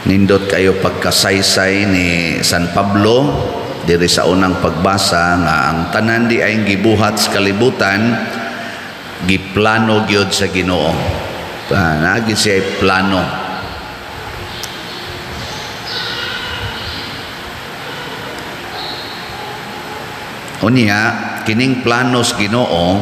Nindot kayo pagkasaysay ni San Pablo diri sa unang pagbasa nga ang tanan di ay gibuhat sa kalibutan giplano gyud sa Ginoo. Naagi siya plano. Unya kining planos Ginoo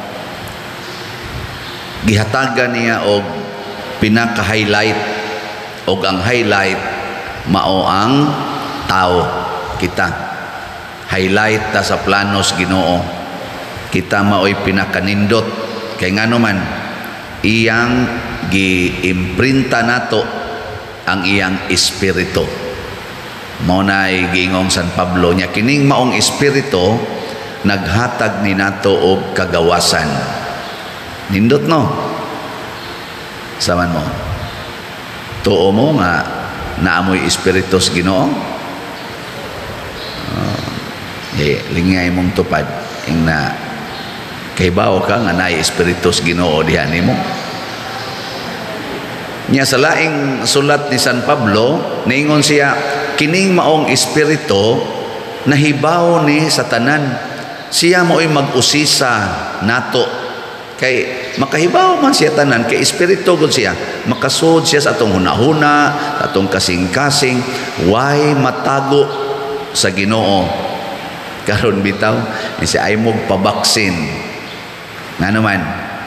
gihatagan niya og pinaka-highlight og ang highlight mao ang tao kita. Highlight ta sa planos Ginoo. Kita mao'y pinakanindot kay ngano man iyang giimprinta nato ang iyang espiritu. Mao na giingong San Pablo nya kining maong espiritu naghatag ni nato og kagawasan. Nindot no? Saman mo. Tuo mo nga naamoy espiritus Ginoo. Lingay mong tupad ing na kaybaw ka nga naay espiritus Ginoo diha nimo. Nya sa laing sulat ni San Pablo niingon siya kining maong espiritu nahibaw ni sa tanan. Siya mo'y mag-usisa nato kay makahibaw man siya tanan kay espiritu gud siya makasud siya sa atong hunahuna sa atong kasing-kasing why matago sa Ginoo karon bitaw siya ay mog pabaksin nga naman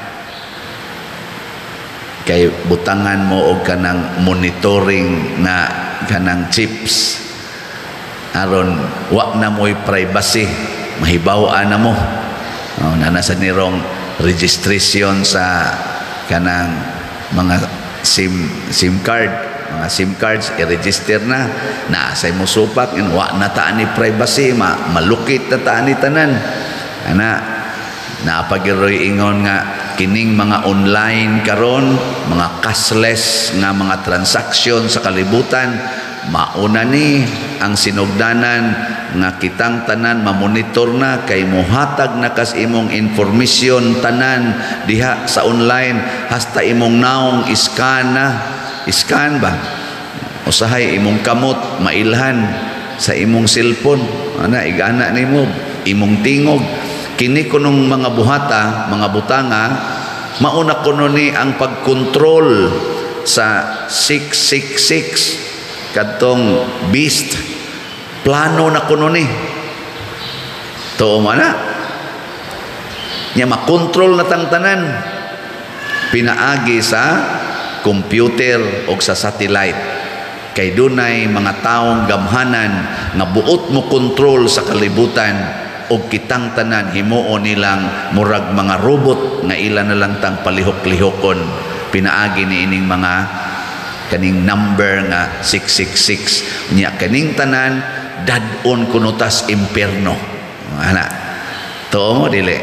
kay butangan mo og kanang monitoring na kanang chips aron wa na mo'y privacy mahibaw-an na mo nasa nirong registration sa kanang mga SIM card, mga SIM cards i-register na sa mo supak wa na taan ni privacy malukit na taan ni tanan ana napagiroy ingon nga kining mga online karon mga cashless nga mga transaction sa kalibutan mauna ni ang sinugdanan nga kitang tanan mamonitor na kay mohatag na kas imong information tanan diha sa online hasta imong naong iskan ba usahay imong kamot mailhan sa imong cellphone ana igana nimo imong tingog kini kunong mga buhata mga butanga mauna kuno ni ang pagkontrol sa 666 kadtong beast plano na kuno ni tuo mana nya makontrol na tang tanan pinaagi sa computer o sa satellite kay dunay mga taong gamhanan nga buot mo kontrol sa kalibutan o kitang tanan himuon nilang murag mga robot nga ilan na lang tang palihok-lihokon pinaagi ni ining mga kaning number nga 666 nya kaning tanan dadon kunutas impierno ana tuo mo dili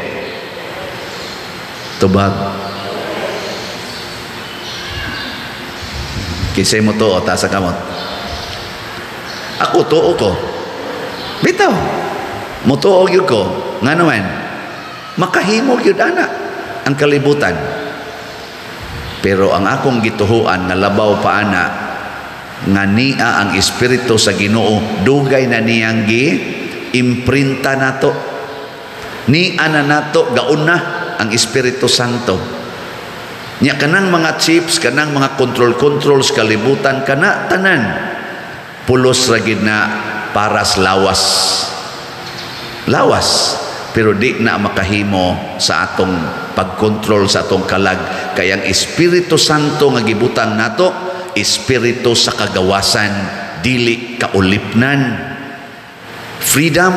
tubag kisay mo tuo ta sa kamot ako tuo ko bitaw mo tuo gyud ko nga naman makahimo gyud ana ang kalibutan. Pero ang akong gituhuan nga labaw pa ana nga niya ang espiritu sa Ginoo dugay na niyang gi-imprinta nato. Niya na nato gauna ang Espiritu Santo. Nya kanang mga chips, kanang mga control sa kalibutan kana tanan pulos ra gid na paras lawas. Lawas pero di na makahimo sa atong pagkontrol sa atong kalag kay ang Espiritu Santo nga gibutang nato espiritu sa kagawasan dili kaulipnan freedom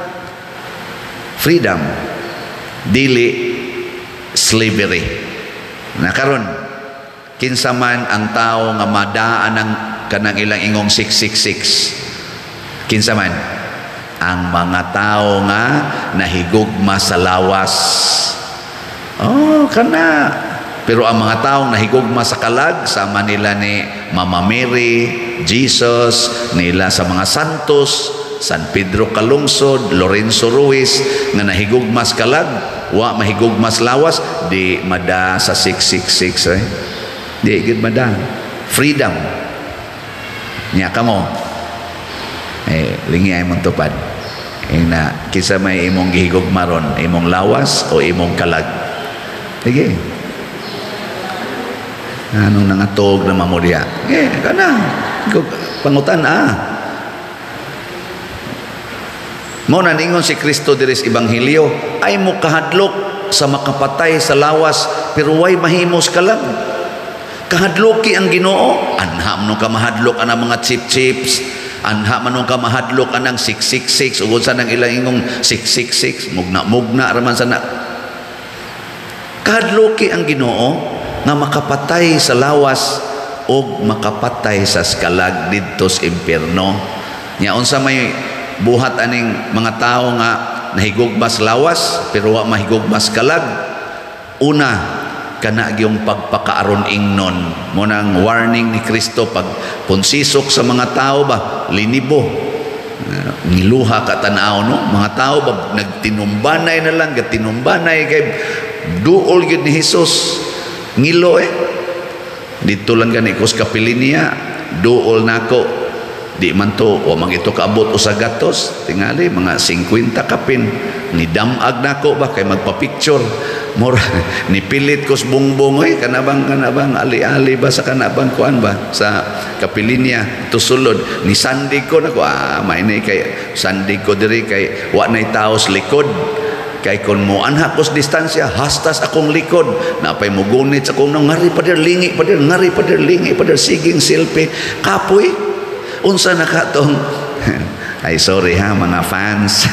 dili slavery na karon kinsa man ang tao nga madaan ang kanang ilang ingong 666 kinsa man ang mga tao nga nahigugma sa lawas. Kana. Pero ang mga taong nahigugma sa kalag, sama nila ni Mama Mary, Jesus, nila sa mga santos, San Pedro Calungsod, Lorenzo Ruiz, nga nahigugma sa kalag, wa mahigugma sa lawas, di mada sa 666. Di gid mada. Freedom. nya kamo lingi ay mong tupad na kisa may imong gihigugmaron, imong lawas o imong kalag. Sige. Anong nangatog na mamudya? Kana. Pangutan Mao na ningon si Kristo diri sa Ebanghelyo, ay mo kahadlok sa makapatay sa lawas pero way mahimos kalag. Kahadloki ang Ginoo, anha man ka mahadlok anang mga chip-chips, anha man ka mahadlok anang 666 ug unsa nang ilang ingong 666 mugna raman sana. Kahadloki ang Ginoo nga makapatay sa lawas o makapatay sa skalag didto sa impierno. Nya unsa may buhat aning mga tao nga nahigugmas lawas pero wa mahigugmas kalag. Una, kana gyung pagpakaaron ingnon mo nang warning ni Kristo pag punsisok sa mga tao ba linibo niluha ka tanaw no mga tao ba nagtinumbanay na lang gatinumbanay kay duol gyud ni Hesus ngilo dito lang gani ko sa Kapilinia duol nako di man to o magito kaabot usa gatos tingali mga 50 kapin ni damag nako ba kay magpa-picture mura nipilit ko sa bungbong kanabang ali-ali ba sa kanabang kuan ba sa Kapilinia tusulod ni sandig ko nako may ni kay sandig ko diri kay wa nay tao sa likod kay kon mo anha ko sa distansya hastas akong likod napay mo gunit sa akong ngari pader lingi pader ngari pader lingi pader siging selfie kapoy unsa na katong ay sorry ha mga fans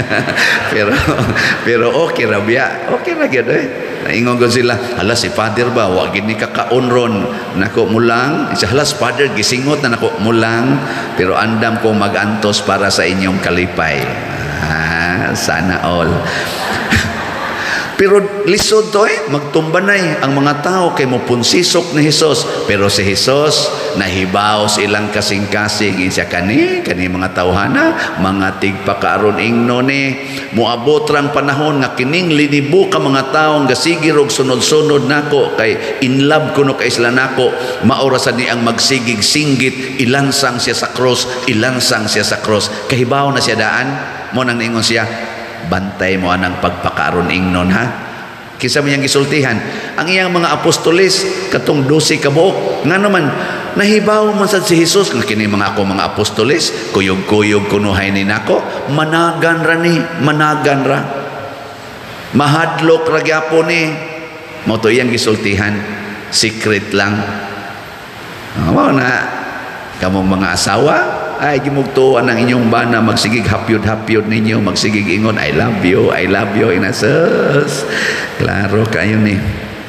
pero okay ra biya okay ra gyud ingon ko sila hala si father ba wa gid ni kakaunron nako mulang isa hala si father gisingot na nako mulang pero andam ko magantos para sa inyong kalipay sana all pero lisod to magtumbanay ang mga tao kay mopunsisok ni Hesus pero si Hesus nahibaw sa ilang kasing-kasing siya kani mga tawhana mga tigpakaaron ingno ni moabot rang panahon nga kining linibo ka mga taong gasigir og sunod-sunod nako kay in love kuno kay isla nako maorasan ni ang magsigig singgit ilansang siya sa cross kahibaw na siya daan mo nang ingon siya bantay mo anang pagpakaaron ingnon ha kisa man yang gisultihan ang iyang mga apostoles katong 12 ka buok nga naman nahibaw man sad si Hesus nga kini mga ako mga apostoles kuyog-kuyog kunuhay ni nako managan ra mahadlok ra gyapon ni mo to iyang gisultihan secret lang mao na kamong mga asawa ay gimugtuan ang inyong bana magsigig hapyod ninyo magsigig ingon I love you inasus klaro kayo ni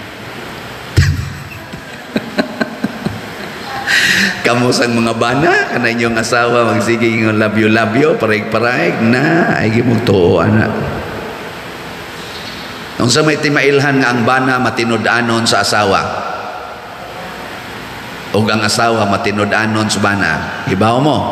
kamusang mga bana kana inyong asawa magsigig ingon love you paraig na ay gimugtuan na unsa may timailhan nga ang bana matinud-anon sa asawa o ang asawa matinud-anon sa bana hibaw mo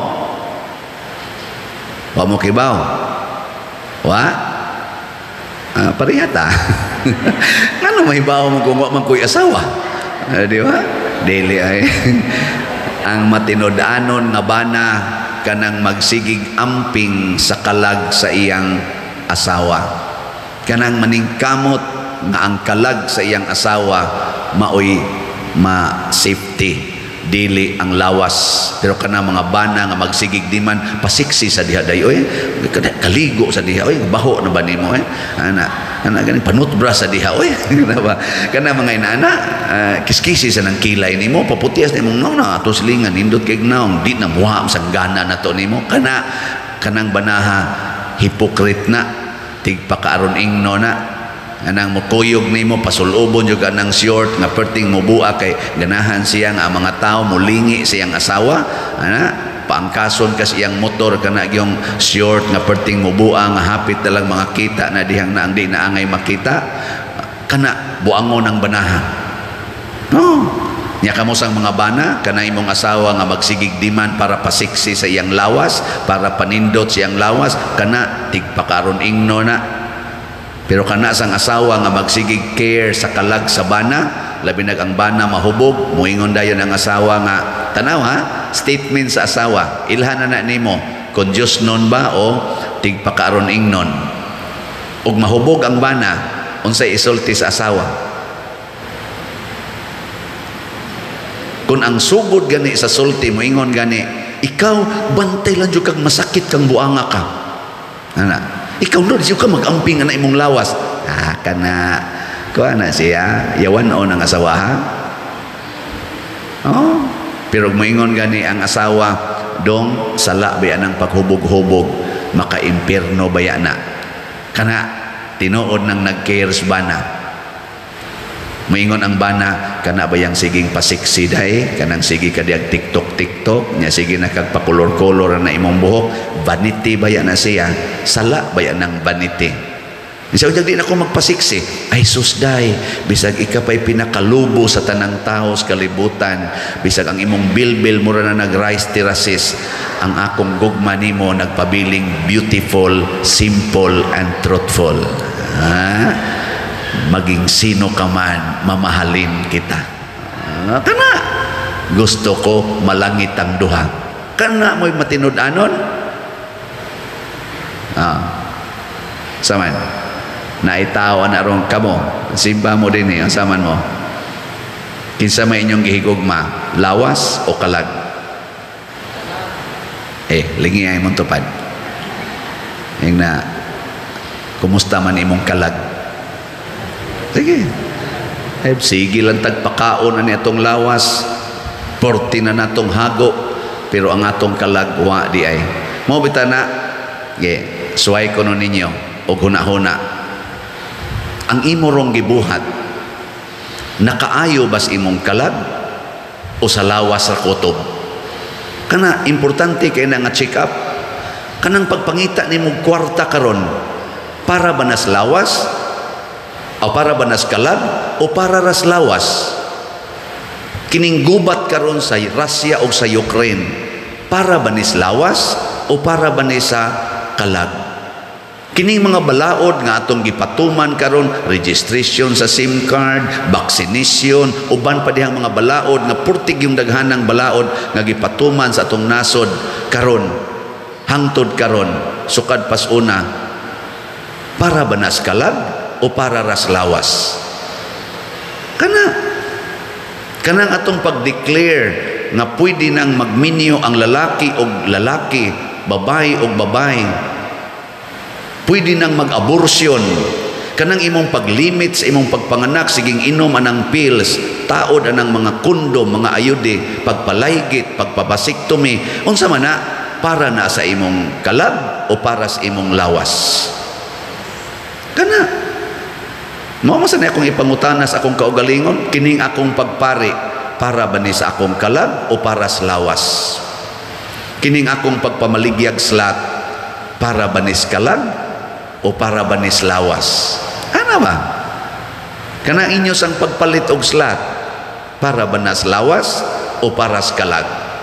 wa mo kibaw wa parihata ngano mahibaw mo kung wa man ko'y asawa di ba dili ay ang matinud-anon nga bana kanang magsigig amping sa kalag sa iyang asawa kanang maningkamot nga ang kalag sa iyang asawa maoy ma-safety dili ang lawas pero kana mga bana nga magsigig di man pasiksi sa diha dayoy kaligo sa diha oy baho na ba nimo ana gani panutbra sa diha oy kana mga inana kiskisi sa nang kilay nimo paputias nimo na ato silingan indot kay gnaong di na muha sa gana nato nimo kanang banaha hypocrite na tigpakaaron ingno na anang mukuyog nimo pasulubon jud anang short nga perting mobua kay ganahan siya nga mga tao mulingi siyang asawa paangkason ka siyang motor kana gyung short nga perting mobua nga hapit na lang mga kita na dihang na ang di na angay makita kana buangon ang banaha nya kamo sang mga bana kana imong asawa nga magsigig diman para pasiksi sa iyang lawas para panindot siyang lawas kana tigpakaron ingno na pero kana sang asawa nga magsigig care sa kalag sa bana labi nag ang bana mahubog moingon dayon ang asawa nga tanaw ha statement sa asawa, ilhan na nimo kung Diyos nun ba o tigpakaaron ingnon. Ug mahubog ang bana, unsay isulti sa asawa. Kung ang sugod gani sa sulti mo ingon gani, ikaw bantay lang jud kag masakit kang buanga ka. Ana, ikaw no di ka magamping ana imong lawas. Kana kuha na siya, yawan o ng asawa ha? Oh, pero moingon gani ang asawa, dong sala baya ng paghubog-hubog, maka-impierno baya na. Kana, tinuod ng nag-cares bana. Moingon ang bana, kana bayang siging pasiksi day, kanang sige ka diag TikTok, nya sige na kagpakulor-kolor na imong buhok, vanity baya na siya, sala baya ng vanity. Isa di na ako magpasiksi. Ay susday, bisag ikapay pinakalubo sa tanang tao sa kalibutan, bisag ang imong bilbil mura na nag-rise terraces, ang akong gugma nimo nagpabiling beautiful, simple, and truthful. Ha? Maging sino ka man, mamahalin kita. Kana gusto ko malangit ang duha. Kana mo'y matinud-anon. Saman. Naitawa na ron kamo, simba mo din ang saman mo. Kinsa may inyong gihigugma, lawas o kalag? Lingi ay mong tupad. Yung na, kumusta man imong kalag? Sige. Sige lang tagpakaon na nitong lawas, 40 na natong hago, pero ang atong kalag, wa di ay. Mo bita na, suway ko nun ninyo, o huna-huna. Ang imo rong gibuhat, nakaayo bas imong kalag o sa lawas ra kutob? Kana importante kay na nga check up. Kanang pagpangita nimo kwarta karon, para ba nas lawas o para ba nas kalag o para ras lawas? Kining gubat karon sa Russia o sa Ukraine, para ba nis lawas o para ba ni sa kalag? Kining mga balaod nga atong gipatuman karon, registration sa SIM card, vaccination, uban pa dihang mga balaod nga purtig yung daghanang balaod nga gipatuman sa atong nasod karon, hangtod karon, sukad pas una, para ba nas kalag o para ras lawas? Kanang atong pag-declare nga pwede nang magminyo ang lalaki o lalaki, babae o babae, pwede nang mag-abortion, kanang imong paglimit sa imong pagpanganak, siging inom anang pills, taod anang mga kondom, mga ayude, pagpalaygit, pagpabasiktomi, unsa man na, para na sa imong kalag o para sa imong lawas? Kana mao man sa akong ipangutana sa akong kaugalingon, kining akong pagpari, para ba ni sa akong kalag o para sa lawas? Kining akong pagpamaligyag slat, para ba ni sa kalag o para ba ni sa lawas? Ano ba? Kana inyo sang pagpalit og slat, para ba na sa lawas o para sa kalag?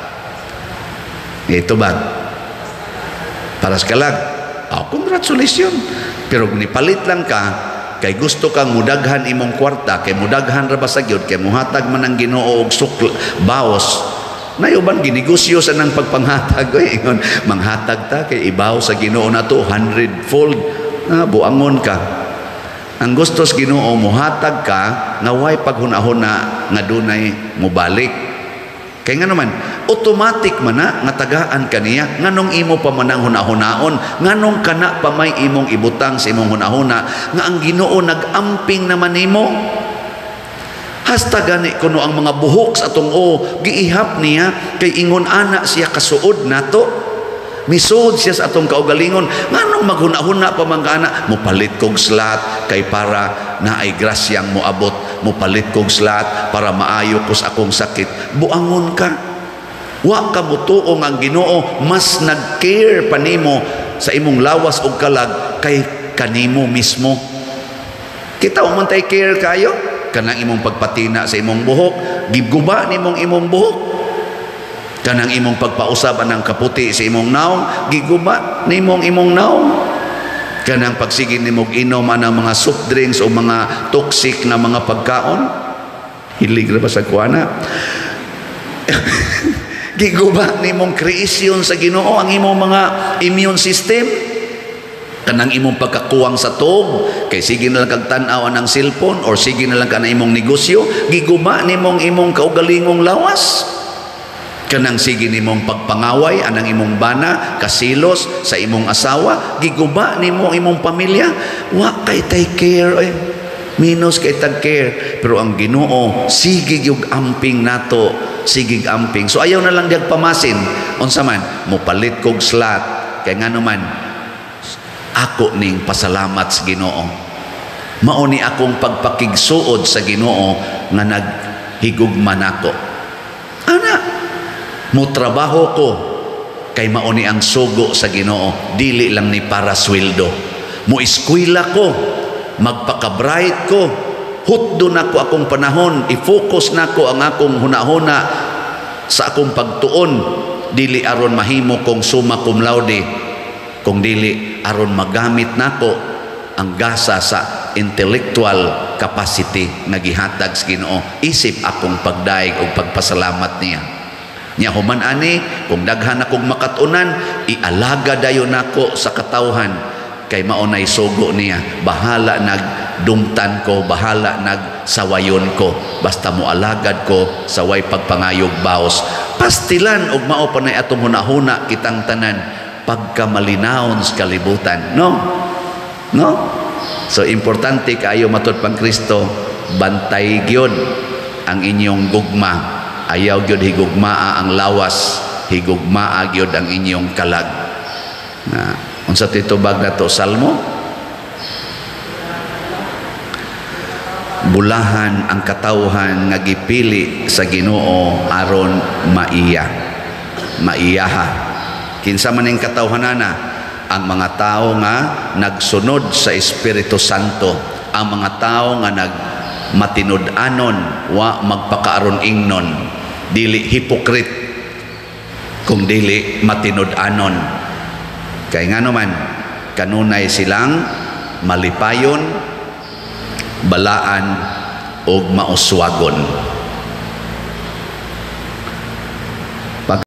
Ito ba? Para sa kalag? Congratulations. Pero kung nipalit lang ka, kay gusto kang mudaghan imong kwarta, kay mudaghan ra ba sa gyud, kay muhatag man ang Ginoo og baos, nayuban ginegosyo sa nang pagpanghatag, manghatag ta kay ibaw sa Ginoo nato 100-fold, buangon ka. Ang gusto sa Ginoo muhatag ka nga way paghuna-huna nga dunay mobalik. Kay nga naman, automatic man na nga tagaan kaniya, nganong imo pa manang huna-hunaon, nganong kana pa may imong ibutang sa imong hunahuna, nga ang Ginoo nag-amping naman imo. Hasta gani kuno ang mga buhok sa atong giihap niya, kay ingon ana siya kasuod nato. Misuod siya sa atong kaugalingon, nganong maghuna-huna pa man kana, mupalit kog slat kay para naay grasyang moabot, mupalit kog slat para maayo ko sa akong sakit. Buangon ka. Wa ka mutuong ang Ginoo mas nag-care pa nimo sa imong lawas og kalag kay kanimo mismo. Kita man tay care kayo kanang imong pagpatina sa imong buhok, giguba nimong imong buhok. Kanang imong pagpausab anang kaputi sa imong naong, giguba nimong imong naong. Kanang pagsige nimong inom anang mga soft drinks o mga toxic na mga pagkaon, hilig ra ba sa kuana? Giguba nimong kreasyon sa Ginoo ang imong mga immune system. Kanang imong pagkakuwang sa tuog, kay sige na lang kag tan-aw ng cellphone or sige na lang ka na imong negosyo, giguba nimong imong kaugalingong lawas. Kanang sige nimong pagpangaway anang imong bana, kasilos sa imong asawa, giguba nimo imong pamilya, wa kay take care minus kay tag care. Pero ang Ginoo sige gyud amping nato, sige amping. So ayaw na lang diag pamasin unsa man mopalit kog slot kay ngano man ako ning pasalamat sa Ginoo. Mao ni akong pagpakigsuod sa Ginoo nga naghigugma nako. Ana, mo trabaho ko kay mao ni ang sugo sa Ginoo, dili lang ni para sweldo. Mo eskwela ko, magpaka-bright ko, hutdo nako akong panahon, i-focus nako ang akong hunahuna sa akong pagtuon, dili aron mahimo kong summa cum laude, kung dili aron magamit nako ang gasa sa intellectual capacity nga gihatag sa Ginoo isip akong pagdaig o pagpasalamat niya. Nya human ani kung daghan akong makatunan, ialaga dayon nako sa katawhan kay mao nay sugo niya. Bahala nagdungtan ko, bahala nagsawayon ko, basta mo alagad ko sa way pagpangayog baos. Pastilan og mao pa nay atong hunahuna kitang tanan pagkamalinawon sa kalibutan. No? So importante kaayo matud pang Kristo, bantay gyud ang inyong gugma. Ayaw gyud higugmaa ang lawas, higugmaa gyud ang inyong kalag. Na unsa titubag nato Salmo? Bulahan ang katawhan nga gipili sa Ginoo aron maiyaha. Kinsa man ning katawhanana? Ang mga tao nga nagsunod sa Espiritu Santo, ang mga tao nga nagmatinud-anon, wa magpakaaron ingnon, dili hipokrit kung dili matinud-anon. Kay ngano man kanunay silang malipayon, balaan og mauswagon.